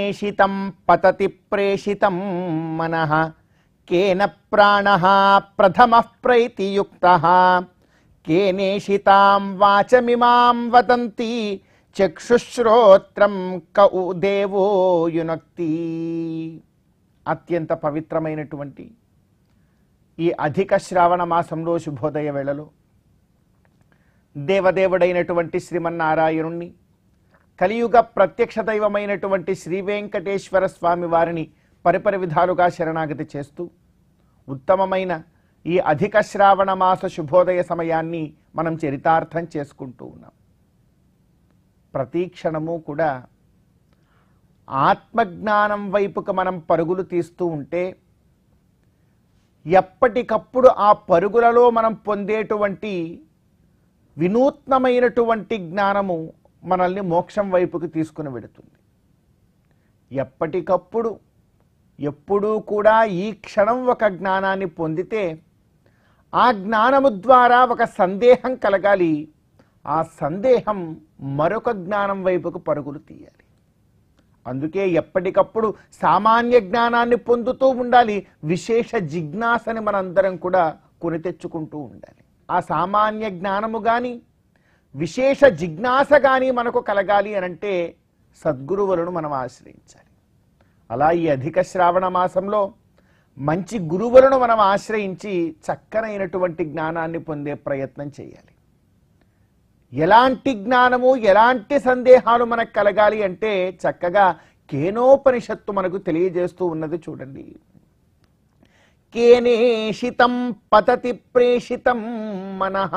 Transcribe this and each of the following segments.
కేనేషితం పతతి ప్రేషితం మనః Kena ప్రాణః ప్రథమః ప్రైతియుక్తః కేనేషితాం వాచమిమాం వదంతి చక్షుశ్రోత్రం cow దేవో యునక్తి. అత్యంత పవిత్రమైనటువంటి ఈ అధిక శ్రావణ మాసంలో శుభోదయ వేళలో దేవదేవుడైనటువంటి శ్రీమన్నారాయణుణ్ణి, కలియుగ ప్రత్యక్ష దైవమైనటువంటి శ్రీ వెంకటేశ్వర స్వామి వారిని పరిపరి విధాలుగా శరణాగతి చేస్తూ ఉత్తమమైన ఈ అధిక శ్రావణ మాస శుభోదయ సమయాన్ని మనం చరితార్థం చేసుకుంటూ ఉన్నాం. ప్రతి క్షణము కూడా ఆత్మజ్ఞానం వైపుకు మనం పరుగులు తీస్తూ ఉంటే ఎప్పటికప్పుడు ఆ పరుగులలో మనం పొందేటువంటి వినూత్నమైనటువంటి జ్ఞానము మనల్ని మోక్షం వైపుకి తీసుకుని వెడుతుంది. ఎప్పటికప్పుడు ఎప్పుడూ కూడా ఈ క్షణం ఒక జ్ఞానాన్ని పొందితే ఆ జ్ఞానము ద్వారా ఒక సందేహం కలగాలి. ఆ సందేహం మరొక జ్ఞానం వైపుకు పరుగులు తీయాలి. అందుకే ఎప్పటికప్పుడు సామాన్య జ్ఞానాన్ని పొందుతూ ఉండాలి. విశేష జిజ్ఞాసని మనందరం కూడా కొని తెచ్చుకుంటూ ఉండాలి. ఆ సామాన్య జ్ఞానము కానీ విశేష జిజ్ఞాస కానీ మనకు కలగాలి అనంటే సద్గురువులను మనం ఆశ్రయించాలి. అలా ఈ అధిక శ్రావణ మాసంలో మంచి గురువులను మనం ఆశ్రయించి చక్కనైనటువంటి జ్ఞానాన్ని పొందే ప్రయత్నం చేయాలి. ఎలాంటి జ్ఞానము, ఎలాంటి సందేహాలు మనకు కలగాలి అంటే చక్కగా కేనోపనిషత్తు మనకు తెలియజేస్తూ ఉన్నది. చూడండి, కేనేషితం పతతి ప్రేషితం మనః.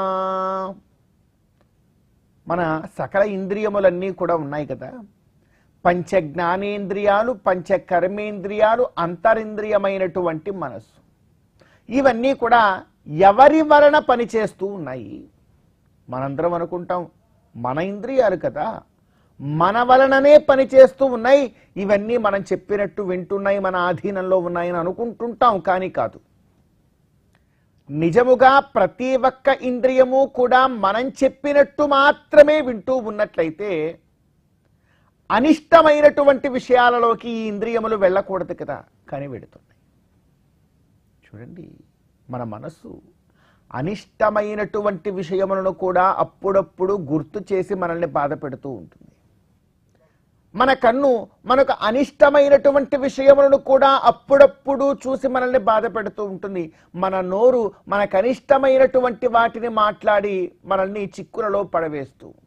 మన సకల ఇంద్రియములన్నీ కూడా ఉన్నాయి కదా, పంచ జ్ఞానేంద్రియాలు, పంచ కర్మేంద్రియాలు, అంతరింద్రియమైనటువంటి మనస్సు, ఇవన్నీ కూడా ఎవరి వలన పనిచేస్తూ ఉన్నాయి? మనందరం అనుకుంటాం మన ఇంద్రియాలు కదా, మన వలననే పనిచేస్తూ ఉన్నాయి, ఇవన్నీ మనం చెప్పినట్టు వింటున్నాయి, మన ఆధీనంలో ఉన్నాయని అనుకుంటుంటాం. కానీ కాదు. నిజముగా ప్రతి ఒక్క ఇంద్రియము కూడా మనం చెప్పినట్టు మాత్రమే వింటూ ఉన్నట్లయితే అనిష్టమైనటువంటి విషయాలలోకి ఈ ఇంద్రియములు వెళ్ళకూడదు కదా, కానీ వెళుతున్నాయి. చూడండి, మన మనస్సు అనిష్టమైనటువంటి విషయములను కూడా అప్పుడప్పుడు గుర్తు చేసి మనల్ని బాధ పెడుతూ ఉంటుంది. మన కన్ను మనకు అనిష్టమైనటువంటి విషయములను కూడా అప్పుడప్పుడు చూసి మనల్ని బాధ పెడుతూ ఉంటుంది. మన నోరు మనకు అనిష్టమైనటువంటి వాటిని మాట్లాడి మనల్ని చిక్కులలో పడవేస్తూ ఉంటుంది.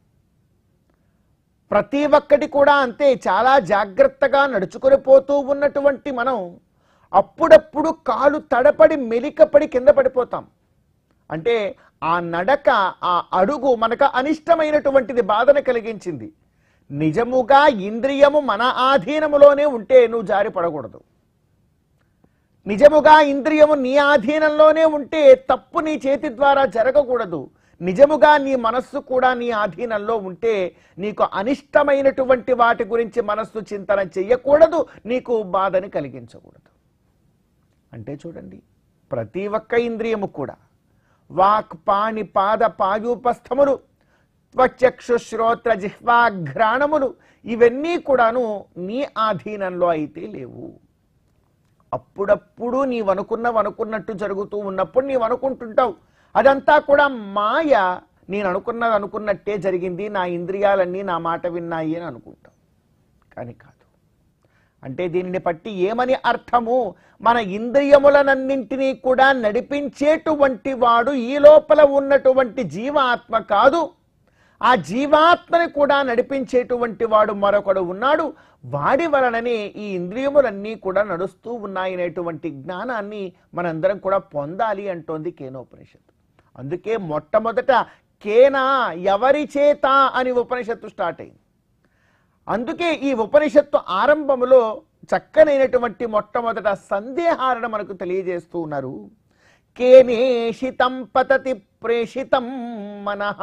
ప్రతి ఒక్కటి కూడా అంతే. చాలా జాగ్రత్తగా నడుచుకొని పోతూ ఉన్నటువంటి మనం అప్పుడప్పుడు కాలు తడపడి మెలికపడి కింద పడిపోతాం. అంటే ఆ నడక, ఆ అడుగు మనకు అనిష్టమైనటువంటిది, బాధను కలిగించింది. నిజముగా ఇంద్రియము మన ఆధీనములోనే ఉంటే నువ్వు జారి పడకూడదు. నిజముగా ఇంద్రియము నీ ఆధీనంలోనే ఉంటే తప్పు నీ చేతి ద్వారా జరగకూడదు. నిజముగా నీ మనస్సు కూడా నీ ఆధీనంలో ఉంటే నీకు అనిష్టమైనటువంటి వాటి గురించి మనస్సు చింతన చెయ్యకూడదు, నీకు బాధని కలిగించకూడదు. అంటే చూడండి, ప్రతి ఒక్క ఇంద్రియము కూడా వాక్, పాణి, పాద, పాయూపస్థములు, త్వచక్షు, శ్రోత్ర, జిహ్వాఘ్రాణములు, ఇవన్నీ కూడాను నీ ఆధీనంలో అయితే లేవు. అప్పుడప్పుడు నీవనుకున్నట్టు జరుగుతూ ఉన్నప్పుడు నీవు అనుకుంటుంటావు అదంతా కూడా మాయ, నేను అనుకున్నది అనుకున్నట్టే జరిగింది, నా ఇంద్రియాలన్నీ నా మాట విన్నాయి అని అనుకుంటావు. కానీ కాదు. అంటే దీనిని బట్టి ఏమని అర్థము? మన ఇంద్రియములనన్నింటినీ కూడా నడిపించేటువంటి వాడు ఈ లోపల ఉన్నటువంటి జీవాత్మ కాదు. ఆ జీవాత్మని కూడా నడిపించేటువంటి వాడు మరొకడు ఉన్నాడు. వాడి వలననే ఈ ఇంద్రియములన్నీ కూడా నడుస్తూ ఉన్నాయనేటువంటి జ్ఞానాన్ని మనందరం కూడా పొందాలి అంటోంది కేనోపనిషత్తు. అందుకే మొట్టమొదట కేనా, ఎవరి చేత అని ఉపనిషత్తు స్టార్ట్ అయింది. అందుకే ఈ ఉపనిషత్తు ఆరంభములో చక్కనైనటువంటి మొట్టమొదట సందేహాలను మనకు తెలియజేస్తూ ఉన్నారు. కేనేషితం పతతి ప్రేషితం మనః.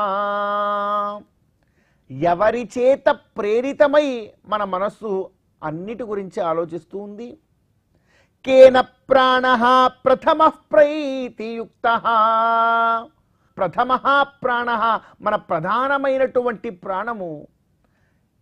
ఎవరి చేత ప్రేరితమై మన మనస్సు అన్నిటి గురించి ఆలోచిస్తూ ఉంది. కేన ప్రాణః ప్రథమః ప్రైతియుక్తః. ప్రథమః ప్రాణః, మన ప్రధానమైనటువంటి ప్రాణము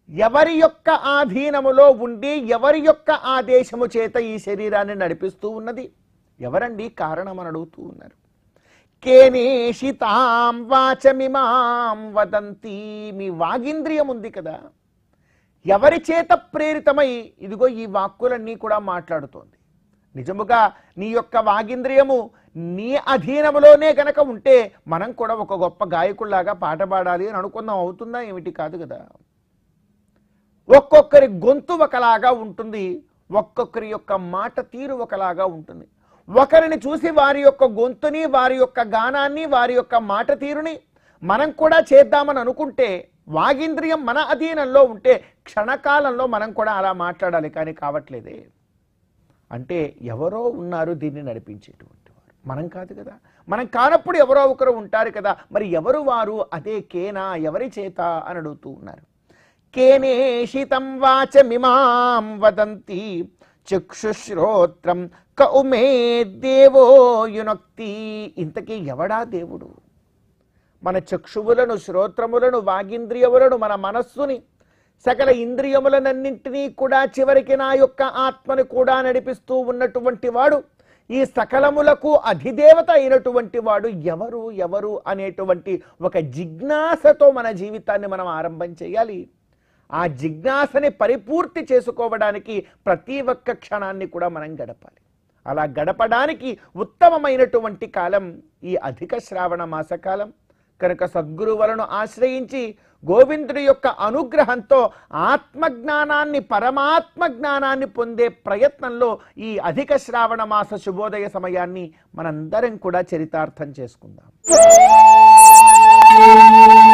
ఎవరి యొక్క ఆధీనములో ఉండి ఎవరి యొక్క ఆదేశము చేత ఈ శరీరాన్ని నడిపిస్తూ ఉన్నది? ఎవరండి కారణం అని అడుగుతూ ఉన్నారు. కేనేషితాం వాచమిమాం వదంతి, మీ వాగింద్రియం ఉంది కదా, ఎవరి చేత ప్రేరితమై ఇదిగో ఈ వాక్కులన్నీ కూడా మాట్లాడుతోంది. నిజముగా నీ యొక్క వాగింద్రియము నీ అధీనములోనే గనక ఉంటే మనం కూడా ఒక గొప్ప గాయకుల్లాగా పాట పాడాలి అని అనుకుందాం. అవుతుందా ఏమిటి? కాదు కదా. ఒక్కొక్కరి గొంతు ఒకలాగా ఉంటుంది, ఒక్కొక్కరి యొక్క మాట తీరు ఒకలాగా ఉంటుంది. ఒకరిని చూసి వారి యొక్క గొంతుని, వారి యొక్క గానాన్ని, వారి యొక్క మాట తీరుని మనం కూడా చేద్దామని అనుకుంటే, వాగింద్రియం మన అధీనంలో ఉంటే క్షణకాలంలో మనం కూడా అలా మాట్లాడాలి. కానీ కావట్లేదే. అంటే ఎవరో ఉన్నారు దీన్ని నడిపించేటువంటి వారు, మనం కాదు కదా. మనం కానప్పుడు ఎవరో ఒకరు ఉంటారు కదా. మరి ఎవరు వారు? అదే కేనా, ఎవరి చేత అని అడుగుతూ ఉన్నారు. కేనేషితం వాచమిమాం వదంతి చక్షుశ్రోత్రం కౌమే దేవో యునక్తి. ఇంతకీ ఎవడా దేవుడు? మన చక్షువులను, శ్రోత్రములను, వాగింద్రియములను, మన మనస్సుని, సకల ఇంద్రియములనన్నింటినీ కూడా చివరికి నా యొక్క ఆత్మను కూడా నడిపిస్తూ ఉన్నటువంటి వాడు, ఈ సకలములకు అధిదేవత అయినటువంటి వాడు ఎవరు ఎవరు అనేటువంటి ఒక జిజ్ఞాసతో మన జీవితాన్ని మనం ఆరంభం చేయాలి. ఆ జిజ్ఞాసని పరిపూర్తి చేసుకోవడానికి ప్రతి ఒక్క క్షణాన్ని కూడా మనం గడపాలి. అలా గడపడానికి ఉత్తమమైనటువంటి కాలం ఈ అధిక శ్రావణ మాసకాలం కనుక సద్గురువులను ఆశ్రయించి గోవిందుడి యొక్క అనుగ్రహంతో ఆత్మజ్ఞానాన్ని, పరమాత్మ జ్ఞానాన్ని పొందే ప్రయత్నంలో ఈ అధిక శ్రావణ మాస శుభోదయ సమయాన్ని మనందరం కూడా చరితార్థం చేసుకుందాం.